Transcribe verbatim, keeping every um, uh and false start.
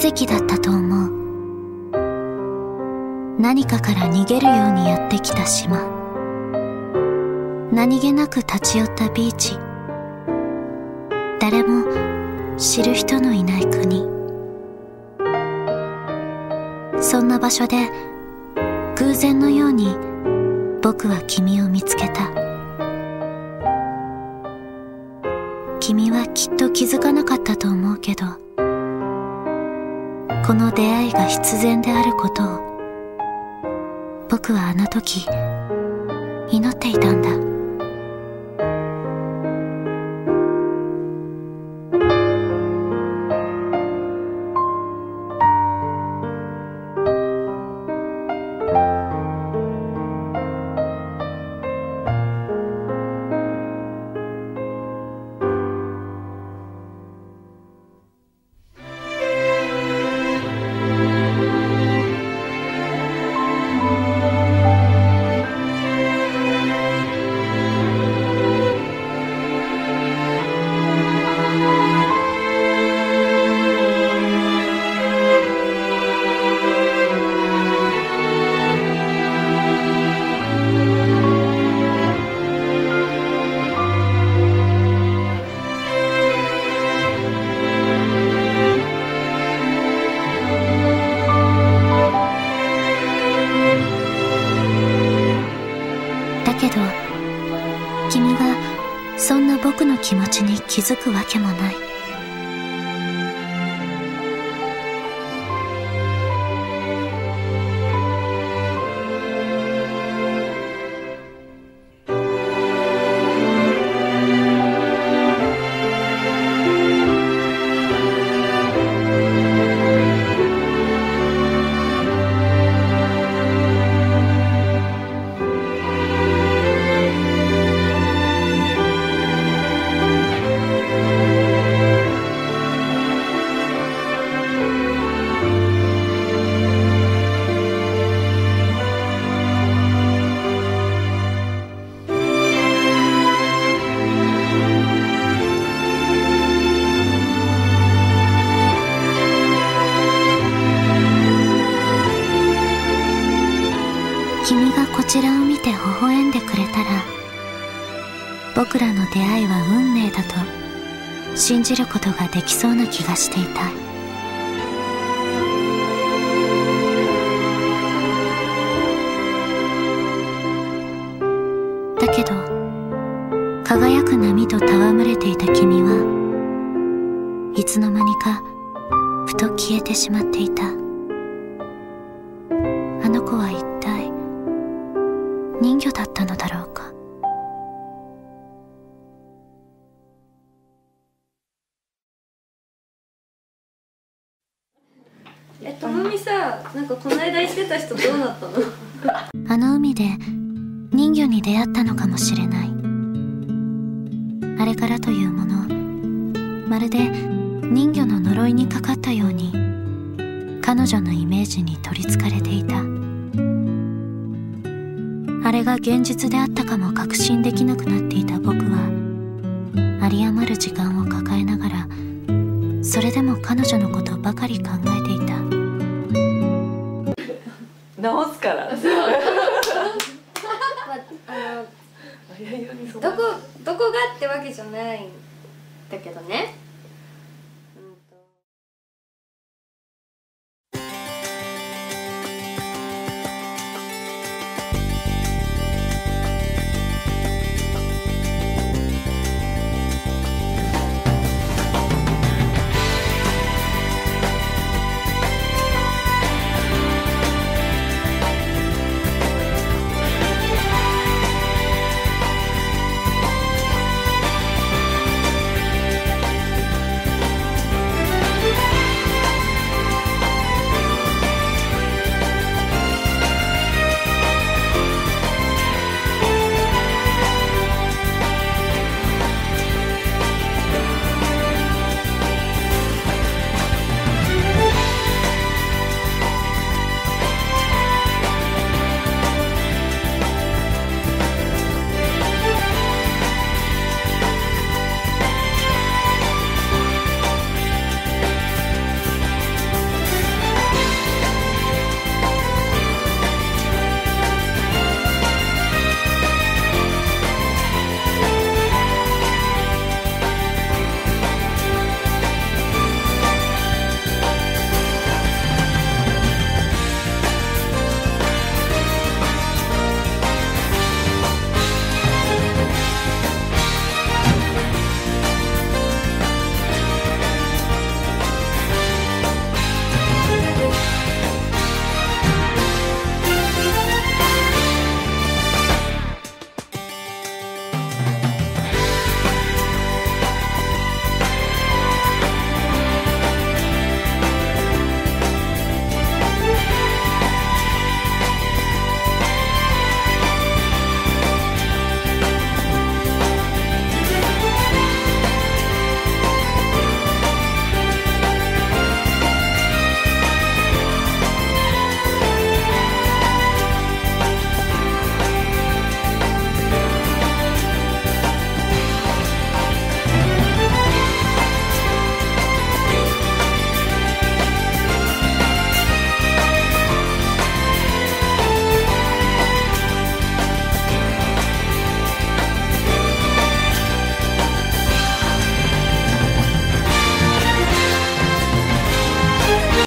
跡だったと思う。何かから逃げるようにやってきた島、何気なく立ち寄ったビーチ、誰も知る人のいない国。そんな場所で偶然のように僕は君を見つけた。君はきっと気づかなかったと思うけど、この出会いが必然であることを僕はあの時祈っていたんだ。けど君がそんな僕の気持ちに気づくわけもない。君がこちらを見て微笑んでくれたら、僕らの出会いは運命だと信じることができそうな気がしていた。だけど輝く波と戯れていた君はいつの間にかふと消えてしまっていた。あの子は一体人魚だったのだろうか。 え、ともみさ、なんかこの間言ってた人どうなったの？ あの海で人魚に出会ったのかもしれない。あれからというもの、まるで人魚の呪いにかかったように彼女のイメージに取りつかれていた。あれが現実であったかも確信できなくなっていた僕は、有り余る時間を抱えながらそれでも彼女のことばかり考えていた。 直すからどこどこがってわけじゃないんだけどね。